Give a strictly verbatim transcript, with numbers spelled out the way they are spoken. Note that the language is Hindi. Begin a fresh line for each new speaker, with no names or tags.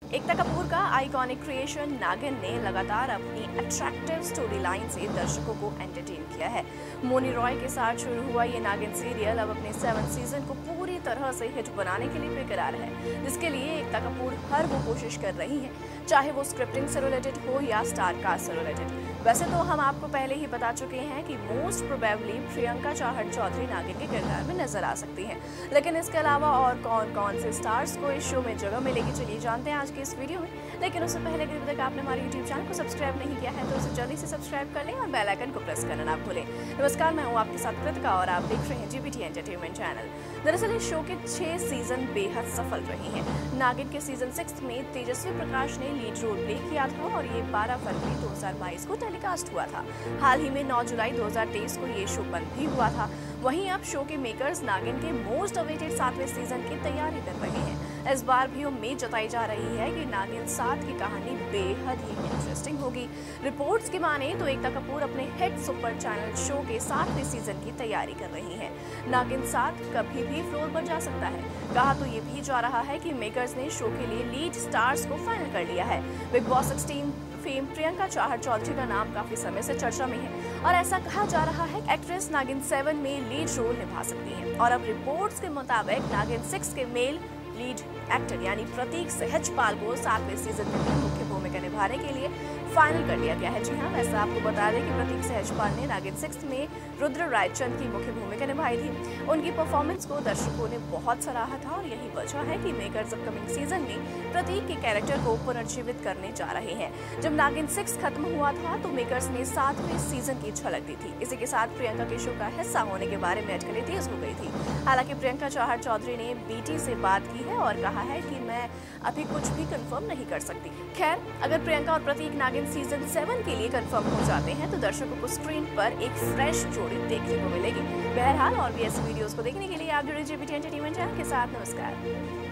एकता कपूर का आइकॉनिक क्रिएशन नागिन ने लगातार अपनी अट्रैक्टिव स्टोरी लाइन से दर्शकों को एंटरटेन किया है। मोनी रॉय के साथ शुरू हुआ ये नागिन सीरियल अब अपने सेवन सीजन को पूरी तरह से हिट बनाने के लिए बेकरार है, जिसके लिए एकता कपूर हर वो कोशिश कर रही हैं, चाहे वो स्क्रिप्टिंग से रिलेटेड हो या स्टार कास्ट से रिलेटेड। वैसे तो हम आपको पहले ही बता चुके हैं कि मोस्ट प्रोबेबली प्रियंका चाहर चौधरी नागिन के किरदार में नजर आ सकती हैं, लेकिन इसके अलावा और कौन कौन से स्टार्स को इस शो में जगह मिलेगी, चलिए जानते हैं आज के इस वीडियो में। लेकिन उससे पहले अगर अभी तक आपने हमारे यूट्यूब चैनल को सब्सक्राइब नहीं किया है तो उसे जल्दी से सब्सक्राइब कर लें और बेल आइकन को प्रेस करना ना भूलें। नमस्कार, मैं हूँ आपके साथ कृतिका और आप देख रहे हैं जीबीटी एंटरटेनमेंट चैनल। दरअसल इस शो के छह सीजन बेहद सफल रहे हैं। नागिन के सीजन सिक्स में तेजस्वी प्रकाश ने लीड रोल प्ले किया था और ये बारह फरवरी दो हजार बाईस को टेलीकास्ट हुआ था। हाल ही में नौ जुलाई दो हजार तेईस को ये शो बंद भी हुआ था। वहीं अब शो के मेकर्स नागिन के मोस्ट अवेटेड सातवें सीजन की तैयारी कर रहे हैं। इस बार भी उम्मीद जताई जा रही है कि नागिन सात की कहानी बेहद ही इंटरेस्टिंग होगी। रिपोर्ट्स की माने तो एकता कपूर अपने हिट सुपर चैनल शो के सातवें सीजन की तैयारी कर रही हैं। नागिन सात कभी भी फ्लोर पर जा सकता है। कहा तो ये भी जा रहा है कि मेकर्स ने शो के लिए लीड स्टार्स को फाइनल कर लिया है। Bigg Boss sixteen fame Priyanka Chahar Choudhary का नाम काफी समय से चर्चा में है और ऐसा कहा जा रहा है कि एक्ट्रेस नागिन सेवन में लीड रोल निभा सकती हैं। और अब रिपोर्ट्स के मुताबिक नागिन सिक्स के मेल लीड एक्टर यानी प्रतीक सहजपाल को सातवें सीजन में मुख्य भूमिका निभाने के लिए फाइनल कर लिया गया है। जी हाँ, वैसे आपको बता दें कि प्रतीक सहजपाल ने नागिन सिक्स में रुद्र रायचंद की मुख्य भूमिका निभाई थी। उनकी परफॉर्मेंस को दर्शकों ने बहुत सराहा था और यही वजह है कि मेकर्स अपकमिंग सीजन में प्रतीक के कैरेक्टर को पुनर्जीवित करने जा रहे हैं। जब नागिन सिक्स खत्म हुआ था तो मेकर्स ने सातवें सीजन की झलक दी थी। इसी के साथ प्रियंका के शो का हिस्सा होने के बारे में अटकलें तेज हो गई थी। हालांकि प्रियंका चाहर चौधरी ने बीटी से बात की है और कहा है कि मैं अभी कुछ भी कंफर्म नहीं कर सकती। खैर, अगर प्रियंका और प्रतीक नागिन सीजन सेवन के लिए कंफर्म हो जाते हैं तो दर्शकों को स्क्रीन पर एक फ्रेश जोड़ी देखने को मिलेगी। बहरहाल और भी ऐसी वीडियोस को देखने के लिए आप जुड़े जीबीटी एंटरटेनमेंट चैनल के साथ। नमस्कार।